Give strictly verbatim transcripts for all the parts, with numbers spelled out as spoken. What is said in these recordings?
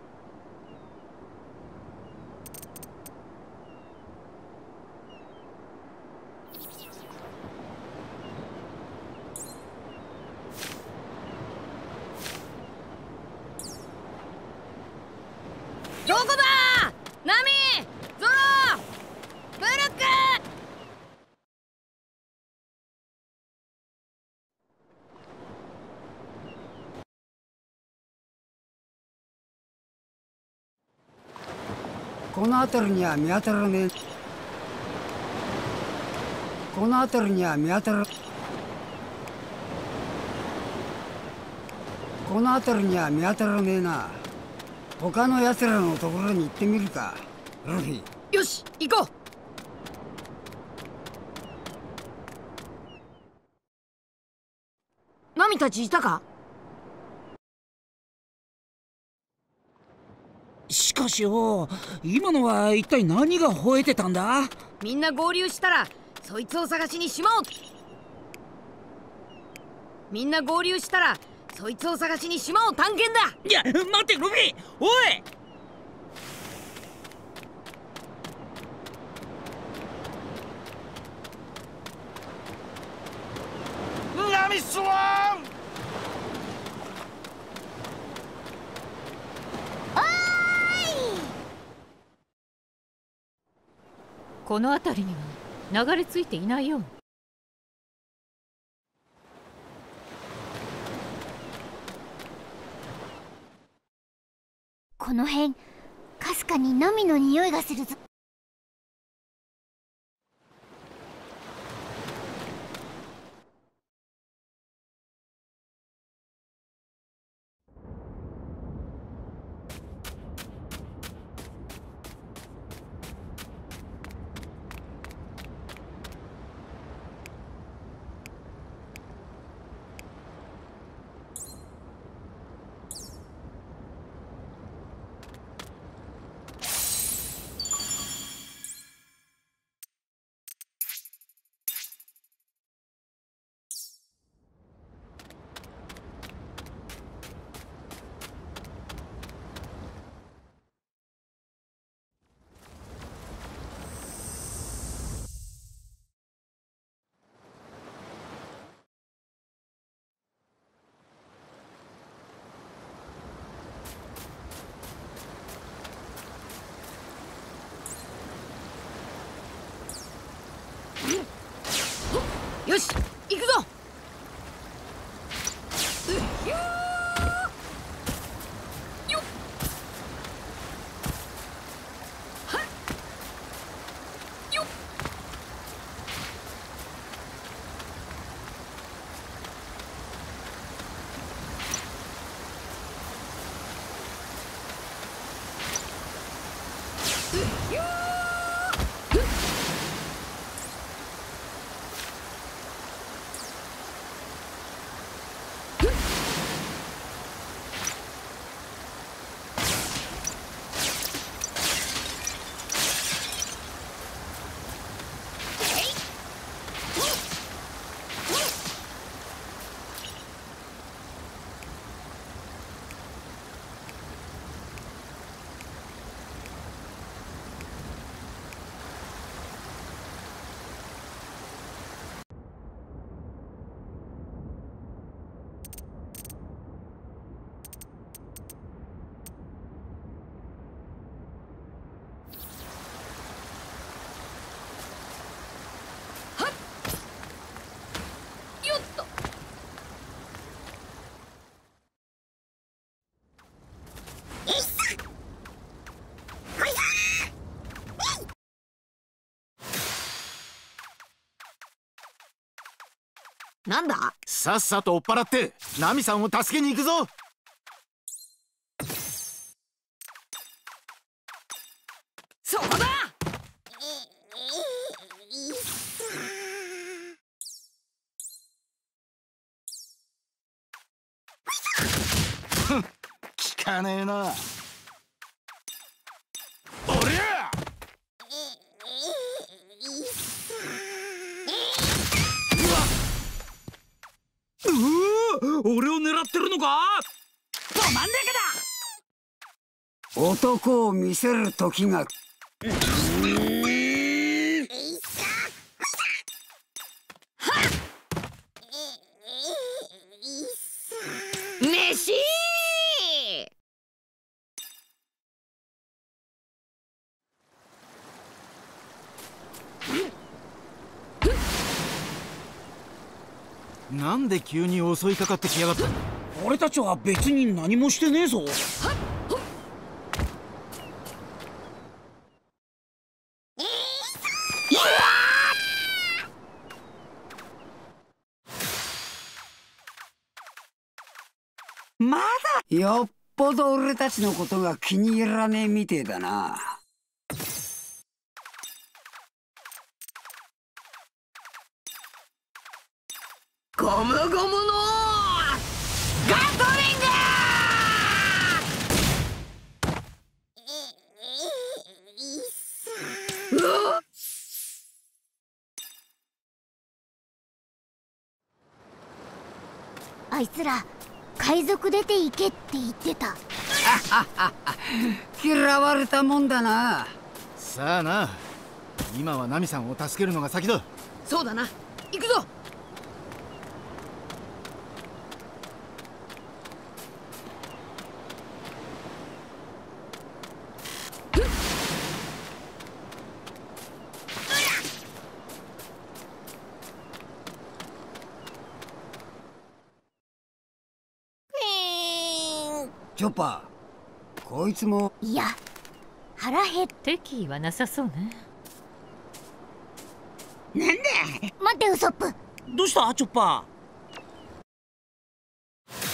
どこだナミ、ゾロ、ブルック。 この辺りには見当たらねえ。この辺りには見当たらこの辺りには見当たらねえな。他の奴らのところに行ってみるか、ルフィ。 よし、行こう。ナミたちいたか？ しかしよ、今のは一体何が吠えてたんだ？ みんな合流したらそいつを探しに島をみんな合流したらそいつを探しに島を探検だ。 いや、待ってルフィ、おい。 ナミスワン。 この辺りには流れ着いていないよう。 この辺、かすかにナミの匂いがするぞ。 よし、行くぞ。うっひゅーよっはっよっうっひゅーなんだ？ さっさと追っ払ってナミさんを助けに行くぞ。 そこだ。 聞かねえな。おりゃ！ うわ、俺を狙ってるのか？ ど真ん中だ。 男を見せる時が。 飯なんで急に襲いかかってきやがったんだ。 俺たちは別に何もしてねえぞ。まだよっぽど俺たちのことが気に入らねえみてえだな。 ゴムゴムのガトリング。うわっ、 あいつら海賊出て行けって言ってた。 嫌われたもんだな。 さあな、今はナミさんを助けるのが先だ。 そうだな、行くぞ。 チョッパー、こいつも。 いや、腹減っ。 敵意はなさそうね。 なんだ。 待ってウソップ。 どうしたチョッパウソッ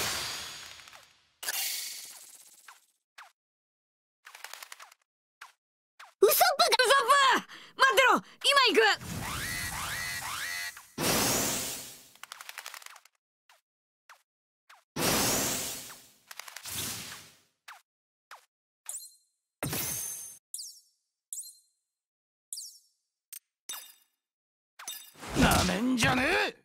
プが。ウソップ、待ってろ、今行く。 なめんじゃねえ。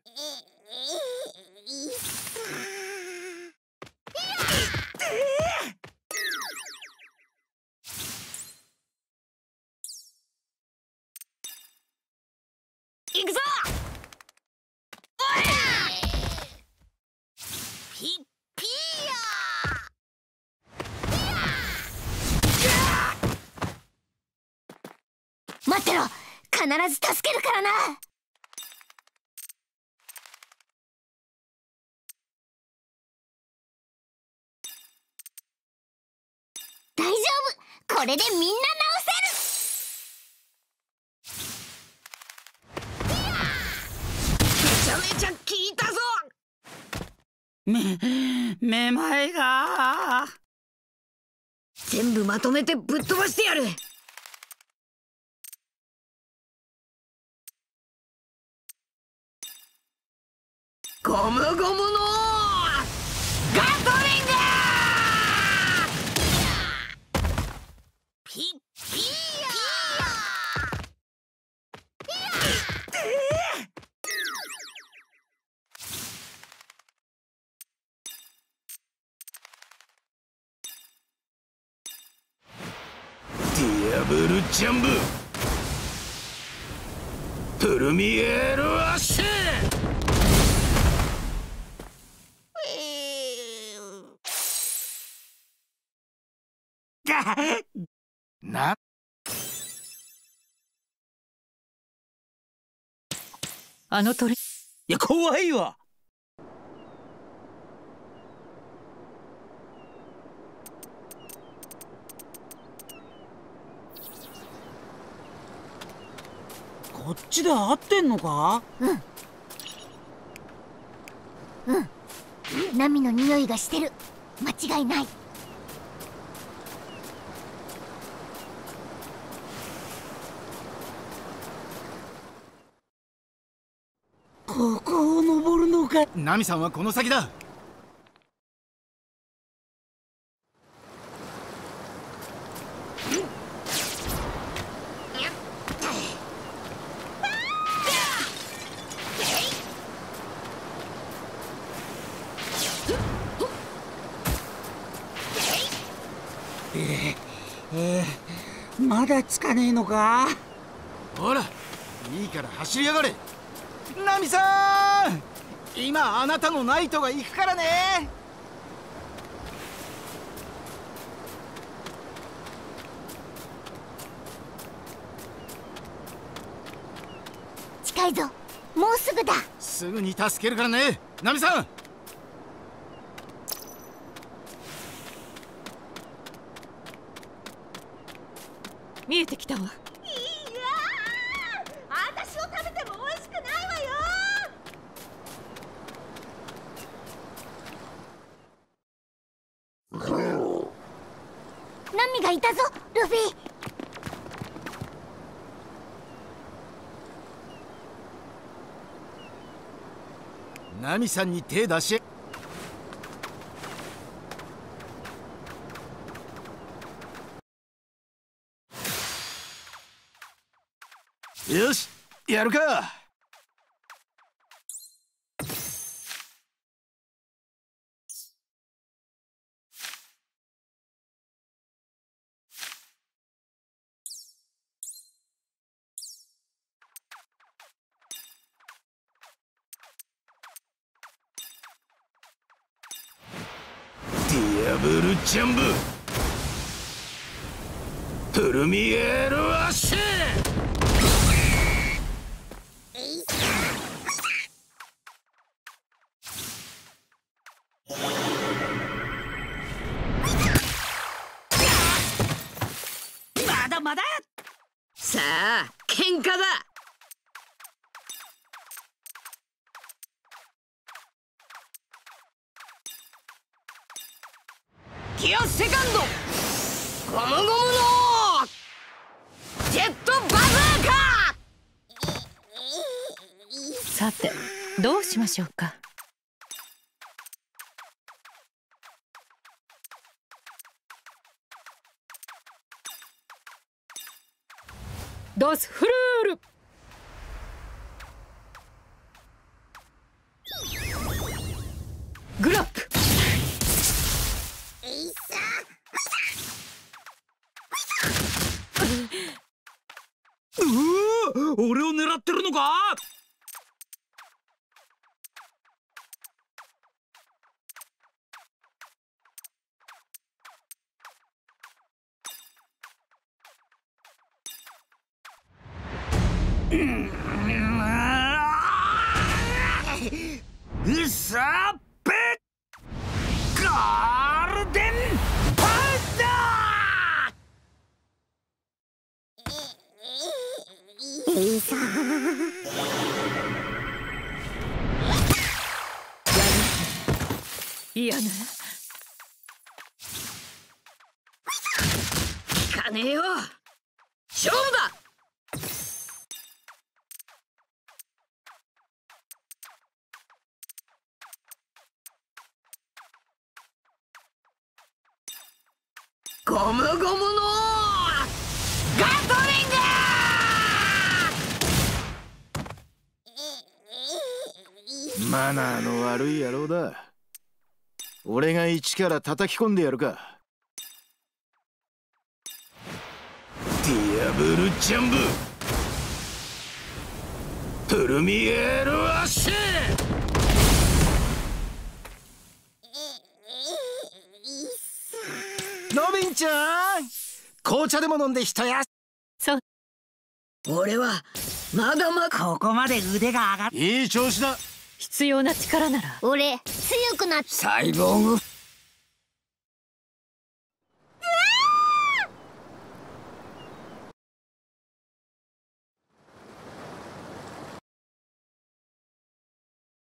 行くぞ。おい、ピッピ待ってろ、必ず助けるからな。大丈夫、これでみんなめちゃめちゃ効いたぞ。 ー。め、めまいが。 全部まとめてぶっ飛ばしてやる。ゴムゴムのガトリング。ピッピディアブルジャンブプルミエールアッシュ。な、 あの鳥。 いや怖いわ。こっちで合ってんのか。 ナミの匂いがしてる。間違いない。 ここを登るのか。 ナミさんはこの先だ。 えー、まだつかねえのか。 ほら、いいから走りやがれ。ナミさん、今あなたのナイトが行くからね。 近いぞ、もうすぐだ。 すぐに助けるからね、ナミさん。 見えてきたわ。 いやー、私を食べても美味しくないわよ。 ナミがいたぞ、ルフィ。 ナミさんに手出し。よし、やるか。ディアブルジャンブプルミエールアッシュ。 まだまだ。 さあ、喧嘩だ。ギアセカンド、ゴムゴムのジェットバズーカ。 さて、どうしましょうか。ドスフルール。グラップ。 うわ、俺を狙ってるのか。うさぺガールデンパウダー。 いいさ。 嫌な。 聞かねえよ。勝負だ。ゴムゴムのガトリング。 マナーの悪い野郎だ。俺が一から叩き込んでやるか。ディアブルジャンブプルミエールアッシュ。ロビンちゃん、紅茶でも飲んで一や。 そう。 俺はまだまだ。 ここまで腕が上がっ。 いい調子だ。 必要な力なら。 俺強くなっ。 サイボーグ